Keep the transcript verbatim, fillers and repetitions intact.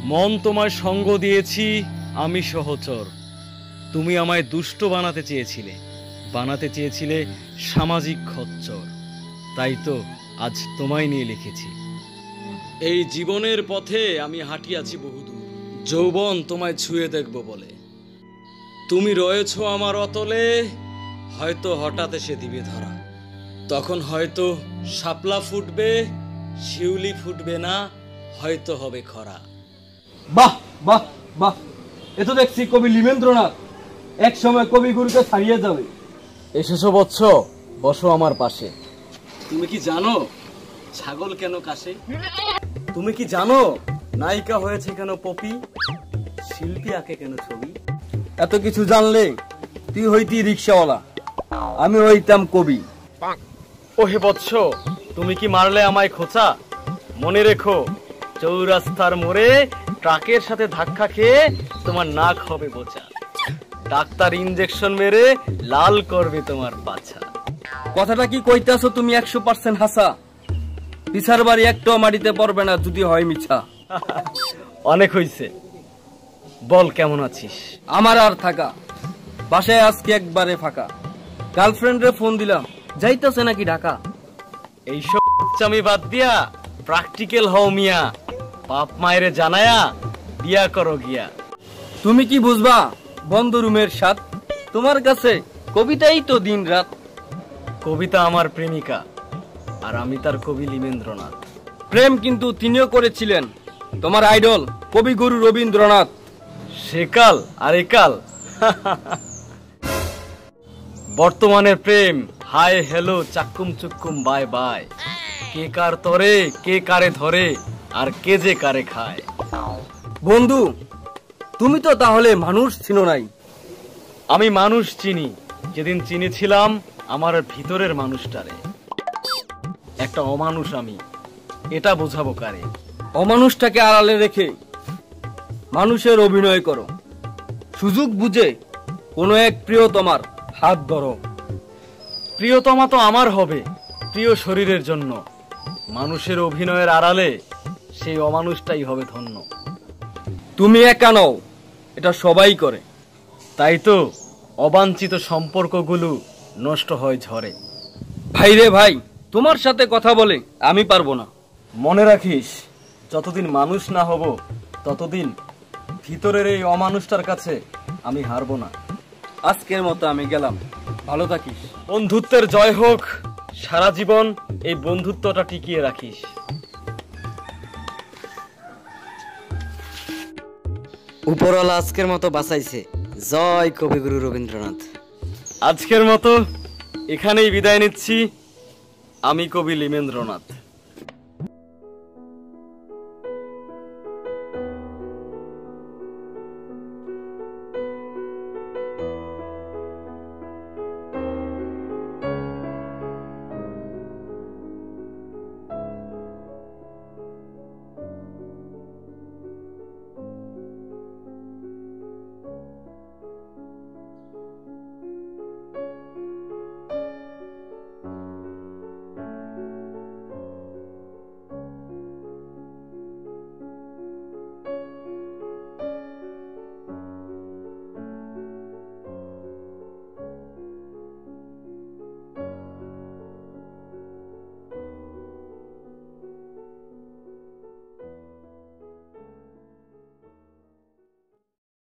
মন তোমায় সঙ্গ দিয়েছি, আমি সহচর। তুমি আমায় দুষ্ট বানাতে চেয়েছিলে, বানাতে চেয়েছিলে সামাজিক খচ্চর। তাই তো আজ তোমায় নিয়ে লিখেছি। এই জীবনের পথে আমি হাঁটিয়াছি বহুদূর, যৌবন তোমায় ছুঁয়ে দেখব বলে। তুমি রয়েছো আমার অতলে, হয়তো হঠাৎ এসে দিবে ধরা। তখন হয়তো শাপলা ফুটবে, শিউলি ফুটবে না, হয়তো হবে খরা। বাহ বাহ বাহ, এ তো দেখছি কবি লিমেন্দ্রনাথ এক সময় কবিগুরুকে ছাড়িয়ে যাবে। এসেছো বৎস, বসো আমার পাশে। তুমি কি জানো ছাগল কেন কাশে? তুমি কি জানো নায়িকা হয়েছে কেন পপি? শিল্পী আঁকে কেন ছবি? এত কিছু জানলে তুই হইতি রিক্সাওয়ালা, আমি হইতাম কবি। ওহে বৎস, তুমি কি মারলে আমায় খোঁচা? মনে রেখো, চৌরাস্তার মোড়ে ট্রাকের সাথে ধাক্কা খেয়ে তোমার নাক হবে বোচা। ডাক্তার ইনজেকশন মেরে লাল করবে তোমার পাছা। কথাটা কি কইতাছো তুমি একশো পার্সেন্ট হাসা? পিছার বাড়ি একটাও মাটিতে পড়বে না যদি হয় মিছা। অনেক হইছে, বল কেমন আছিস? আমার আর থাকা, বাসায় আজকে একবারে ফাঁকা। গার্লফ্রেন্ডে ফোন দিলাম, যাইতেছে নাকি ঢাকা। এইসব চামি বাদ দিয়া প্র্যাকটিক্যাল হও মিয়া, বাপ মায়েরে জানায়া বিয়া করো গিয়া। তুমি কি বুঝবা বন্ধ রুমের স্বাদ? তোমার কাছে কবিতাই তো দিন রাত। কবিতা আমার প্রেমিকা, আর আমি তার কবি লিমেন্দ্রনাথ। প্রেম কিন্তু তিনিও করেছিলেন, তোমার আইডল কবিগুরু রবীন্দ্রনাথ। সেকাল আর একাল বর্তমানের প্রেম হাই হ্যালো চাক্কুম চুক্কুম বাই বাই। কে কার তরে, কে কারে ধরে, আর কে যে কারে খায়। বন্ধু, তুমি তো তাহলে মানুষ ছিল নাই। আমি মানুষ চিনি, যেদিন চিনেছিলাম আমার ভিতরের মানুষটারে। একটা অমানুষ আমি, এটা বোঝাবো কারে? অমানুষটাকে আড়ালে রেখে মানুষের অভিনয় করো। সুযোগ বুঝে কোনো এক প্রিয়তমার হাত ধরো। প্রিয়তমা তো আমার হবে প্রিয় শরীরের জন্য। মানুষের অভিনয়ের আড়ালে সেই অমানুষটাই হবে ধন্য। তুমি একা নও, এটা সবাই করে। তাই তো অবাঞ্ছিত সম্পর্কগুলো নষ্ট হয় ঝড়ে। ভাই রে ভাই, তোমার সাথে কথা বলে আমি পারবো না। মনে রাখিস, যতদিন মানুষ না হব ততদিন ভিতরের এই অমানুষটার কাছে আমি হারবো না। আজকের মতো আমি গেলাম, ভালো থাকিস। বন্ধুত্বের জয় হোক, সারা জীবন এই বন্ধুত্বটা টিকিয়ে রাখিস। উপরওয়ালা আজকের মতো বাঁচাইছে। জয় কবিগুরু রবীন্দ্রনাথ। আজকের মতো এখানেই বিদায় নিচ্ছি। আমি কবি লিমেন্দ্রনাথ।